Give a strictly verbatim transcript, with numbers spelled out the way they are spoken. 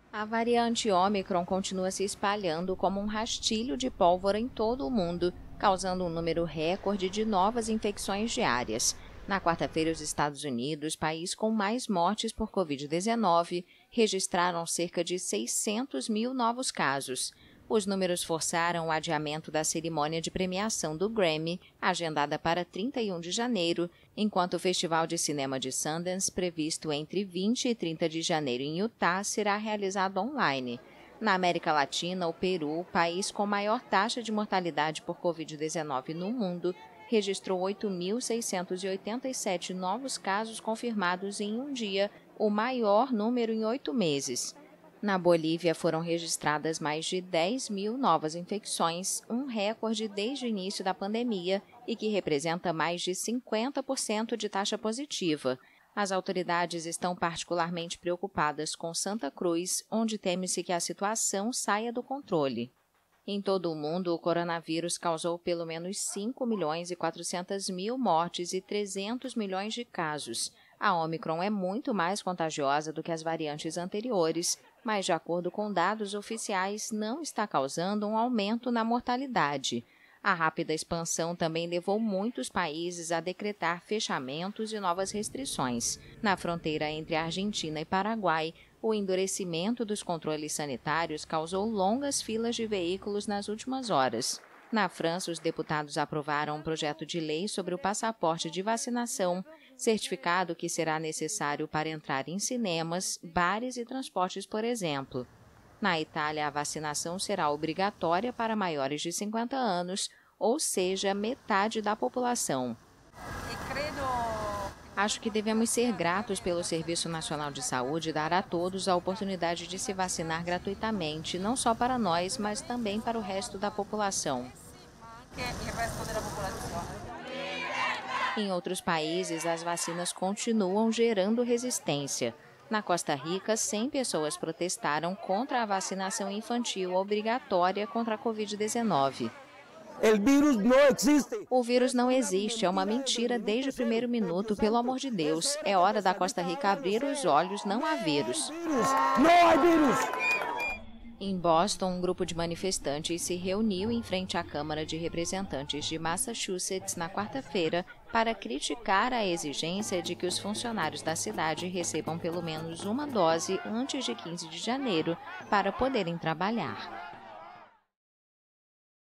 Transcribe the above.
A variante Ômicron continua se espalhando como um rastilho de pólvora em todo o mundo, causando um número recorde de novas infecções diárias. Na quarta-feira, os Estados Unidos, país com mais mortes por covid dezenove, registraram cerca de seiscentos mil novos casos. Os números forçaram o adiamento da cerimônia de premiação do Grammy, agendada para trinta e um de janeiro, enquanto o Festival de Cinema de Sundance, previsto entre vinte e trinta de janeiro em Utah, será realizado online. Na América Latina, o Peru, país com maior taxa de mortalidade por covid dezenove no mundo, registrou oito mil seiscentos e oitenta e sete novos casos confirmados em um dia, o maior número em oito meses. Na Bolívia foram registradas mais de dez mil novas infecções, um recorde desde o início da pandemia e que representa mais de cinquenta por cento de taxa positiva. As autoridades estão particularmente preocupadas com Santa Cruz, onde teme-se que a situação saia do controle. Em todo o mundo, o coronavírus causou pelo menos cinco milhões e quatrocentas mil mortes e trezentos milhões de casos. A Ômicron é muito mais contagiosa do que as variantes anteriores, mas, de acordo com dados oficiais, não está causando um aumento na mortalidade. A rápida expansão também levou muitos países a decretar fechamentos e novas restrições. Na fronteira entre Argentina e Paraguai, o endurecimento dos controles sanitários causou longas filas de veículos nas últimas horas. Na França, os deputados aprovaram um projeto de lei sobre o passaporte de vacinação, certificado que será necessário para entrar em cinemas, bares e transportes, por exemplo. Na Itália, a vacinação será obrigatória para maiores de cinquenta anos, ou seja, metade da população. Acho que devemos ser gratos pelo Serviço Nacional de Saúde dar a todos a oportunidade de se vacinar gratuitamente, não só para nós, mas também para o resto da população. Em outros países, as vacinas continuam gerando resistência. Na Costa Rica, cem pessoas protestaram contra a vacinação infantil obrigatória contra a covid dezenove. O vírus não existe, é uma mentira desde o primeiro minuto, pelo amor de Deus. É hora da Costa Rica abrir os olhos, não há vírus. Não há vírus! Em Boston, um grupo de manifestantes se reuniu em frente à Câmara de Representantes de Massachusetts na quarta-feira para criticar a exigência de que os funcionários da cidade recebam pelo menos uma dose antes de quinze de janeiro para poderem trabalhar.